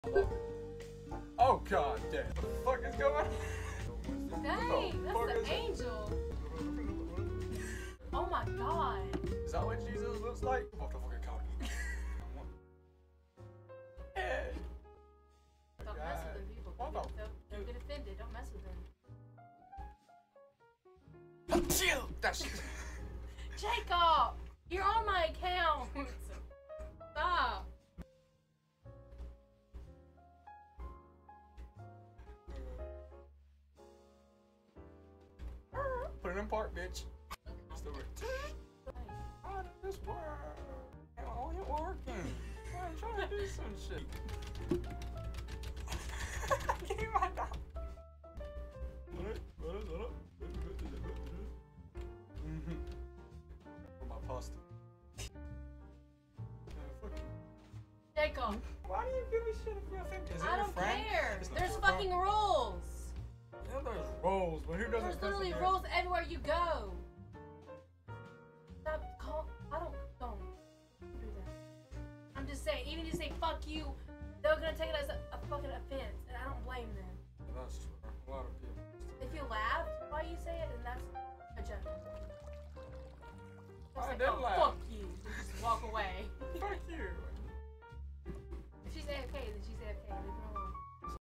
Oh god damn. What the fuck is going on? Dang, that's the angel. Oh my god. Is that what Jesus looks like? What the fucking cocky? Hey. Don't mess with them people. Don't get offended. Don't mess with them. Chill! That's Jacob! You're on my account! Stop! Put it in park, bitch. Just do it. How does this work? Oh, you're working. I'm trying to do some shit. Give me my dog. For my pasta. Jacob! Why do you give me shit if you're offended? Is it I your don't friend? care! It's not There's your fucking friend. rules! Yeah, there's rules, but who doesn't? There's literally rules everywhere you go! Stop, don't do that. I'm just saying, even if you say fuck you, they're gonna take it as a fucking offense, and I don't blame them. That's true. A lot of people. If you laugh while you say it, then that's a judgment. I Like, didn't oh, laugh. fuck you, and just walk away. Fuck you. If she say okay, then she say okay.